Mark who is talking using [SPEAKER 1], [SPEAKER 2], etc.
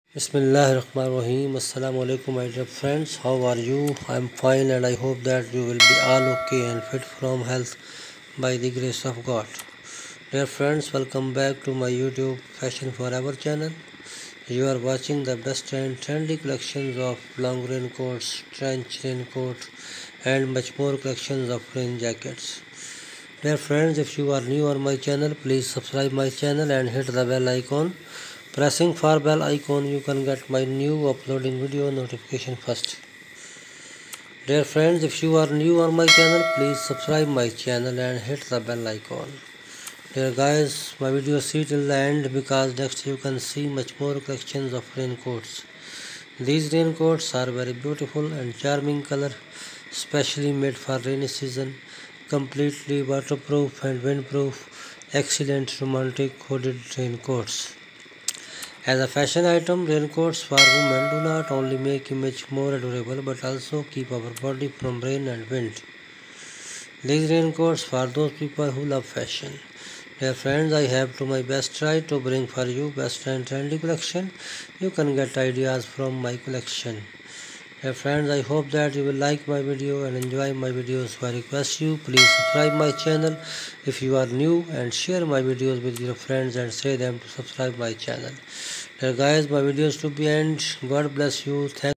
[SPEAKER 1] Bismillahirrahmanirrahim. Assalamu alaikum, my dear friends. How are you? I am fine and I hope that you will be all okay and fit from health by the grace of God. Dear friends, welcome back to my YouTube Fashion Forever channel. You are watching the best and trendy collections of long raincoats, trench raincoats, and much more collections of rain jackets. Dear friends, if you are new on my channel, please subscribe my channel and hit the bell icon. Pressing for bell icon, you can get my new uploading video notification first. Dear friends, if you are new on my channel, please subscribe my channel and hit the bell icon. Dear guys, my video see till the end because next you can see much more collections of raincoats. These raincoats are very beautiful and charming color, specially made for rainy season, completely waterproof and windproof, excellent romantic hooded raincoats. As a fashion item, raincoats for women do not only make image more adorable but also keep our body from rain and wind. These raincoats for those people who love fashion. Dear friends, I have to my best try to bring for you best and trendy collection. You can get ideas from my collection. Dear friends, I hope that you will like my video and enjoy my videos. So I request you, please subscribe my channel if you are new and share my videos with your friends and say them to subscribe my channel. Dear guys, my videos to be end. God bless you. Thank